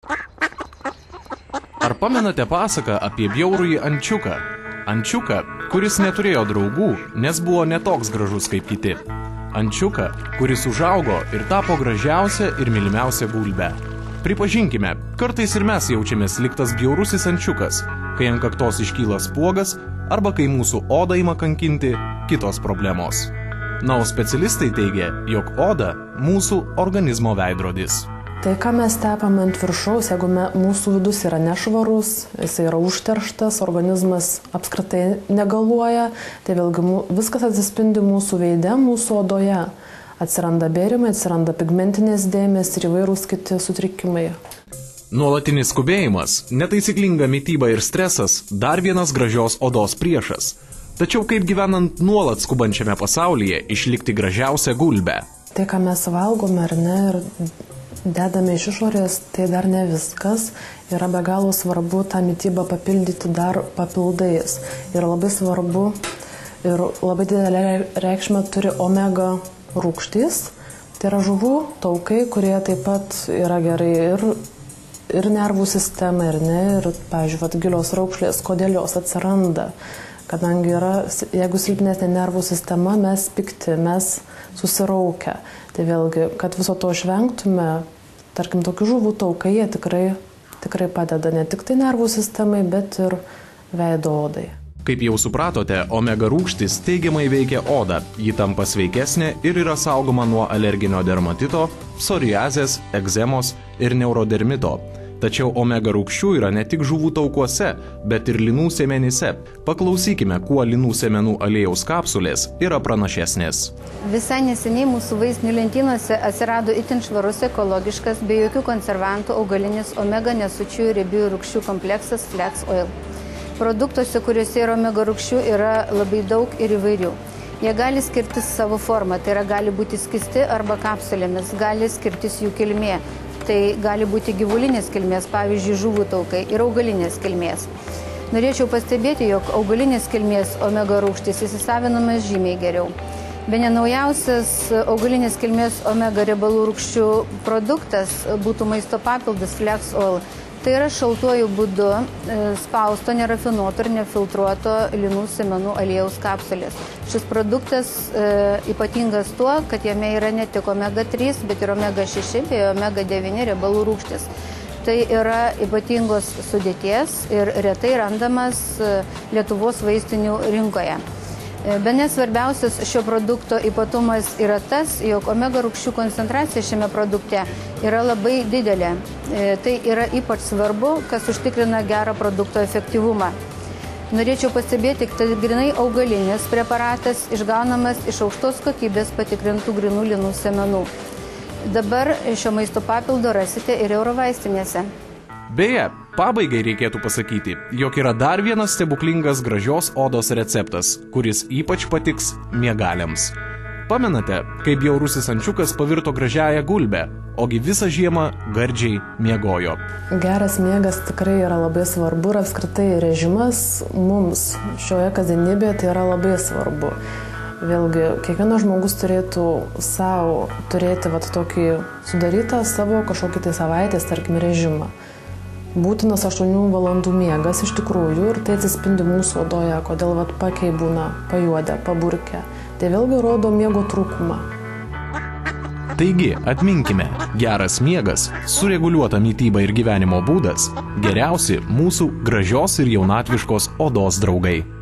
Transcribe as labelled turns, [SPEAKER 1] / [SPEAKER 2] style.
[SPEAKER 1] Ar pamenate pasaką apie bjaurųjį ančiuką? Ančiuką, kuris neturėjo draugų, nes buvo netoks gražus kaip kiti. Ančiuką, kuris užaugo ir tapo gražiausia ir mylimiausia gulbe. Pripažinkime, kartais ir mes jaučiamės lyg tas bjaurusis ančiukas, kai ant kaktos iškyla spuogas arba kai mūsų odą ima kankinti kitos problemos. Na, o specialistai teigia, jog oda – mūsų organizmo veidrodis.
[SPEAKER 2] Tai, ką mes tepame ant viršaus, jeigu mūsų vidus yra nešvarus, jis yra užterštas, organizmas apskritai negaluoja, tai vėlgi viskas atsispindi mūsų veide, mūsų odoje. Atsiranda bėrimai, atsiranda pigmentinės dėmės ir įvairūs kiti sutrikimai.
[SPEAKER 1] Nuolatinis skubėjimas, netaisyklinga mityba ir stresas – dar vienas gražios odos priešas. Tačiau kaip gyvenant nuolat skubančiame pasaulyje išlikti gražiausią gulbę?
[SPEAKER 2] Tai, ką mes valgome ar ne, ir dedame iš išorės, tai dar ne viskas. Yra be galo svarbu tą mitybą papildyti dar papildais. Ir labai svarbu ir labai didelę reikšmę turi omega rūgštys. Tai yra žuvų taukai, kurie taip pat yra gerai ir nervų sistemai, ir pavyzdžiui, gilios raukšlės, kodėl jos atsiranda. Kadangi jeigu silpnesnė nervų sistema, mes pikti, mes susiraukę. Tai vėlgi, kad viso to išvengtume, tarkim, tokių žuvų taukai, jie tikrai padeda ne tik tai nervų sistemai, bet ir veido odai.
[SPEAKER 1] Kaip jau supratote, omega rūgštys teigiamai veikia odą, ji tampa sveikesnė ir yra saugoma nuo alerginio dermatito, psoriazės, egzemos ir neurodermito. Tačiau omega rūgščių yra ne tik žuvų taukuose, bet ir linų sėmenyse. Paklausykime, kuo linų sėmenų aliejaus kapsulės yra pranašesnės.
[SPEAKER 3] Visai neseniai mūsų vaistinių lentynose atsirado itin švarus, ekologiškas, be jokių konservantų augalinis omega nesočiųjų riebiųjų rūgščių kompleksas Flax Oil. Produktuose, kuriuose yra omega rūgščių, yra labai daug ir įvairių. Jie gali skirtis savo formą, tai yra gali būti skisti arba kapsulėmis, gali skirtis jų kilmė. Tai gali būti gyvulinės kilmės, pavyzdžiui, žuvų taukai ir augalinės kilmės. Norėčiau pastebėti, jog augalinės kilmės omega rūgštys įsisavinamas žymiai geriau. Bene naujausias augalinės kilmės omega riebalų rūgščių produktas būtų maisto papildas Flax Oil. Tai yra šaltuoju būdu spausto, nerafinuoto ir nefiltruoto linų sėmenų aliejaus kapsulės. Šis produktas ypatingas tuo, kad jame yra ne tik omega 3, bet ir omega 6 bei omega 9 riebalų rūgštys. Tai yra ypatingos sudėties ir retai randamas Lietuvos vaistinių rinkoje. Bene svarbiausias šio produkto ypatumas yra tas, jog omega rūgščių koncentracija šiame produkte yra labai didelė. Tai yra ypač svarbu, kas užtikrina gerą produkto efektyvumą. Norėčiau pastebėti, kad tai grinai augalinis preparatas išgaunamas iš aukštos kokybės patikrintų grinų linų sėmenų. Dabar šio maisto papildo rasite ir Eurovaistinėse.
[SPEAKER 1] Beje, pabaigai reikėtų pasakyti, jog yra dar vienas stebuklingas gražios odos receptas, kuris ypač patiks miegaliams. Pamenate, kaip bjaurusis ančiukas pavirto gražiąją gulbę, ogi visą žiemą gardžiai miegojo.
[SPEAKER 2] Geras miegas tikrai yra labai svarbu ir apskritai režimas mums šioje kasdienybėje tai yra labai svarbu. Vėlgi, kiekvienas žmogus turėtų savo turėti tokį sudarytą savo kažkokį tai savaitės, tarkim, režimą. Būtinas 8 valandų miegas iš tikrųjų ir tai atsispindi mūsų odoje, kodėl pakiai būna pajuodę, paburkę. Tai vėlgi rodo miego trūkumą.
[SPEAKER 1] Taigi, atminkime, geras miegas, sureguliuota mityba ir gyvenimo būdas – geriausi mūsų gražios ir jaunatviškos odos draugai.